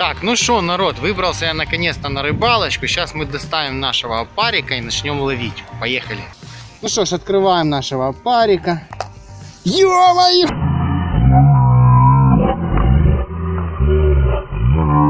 Так, ну что, народ, выбрался я наконец-то на рыбалочку. Сейчас мы доставим нашего опарика и начнем ловить. Поехали. Ну что ж, открываем нашего опарика. Ё-моё!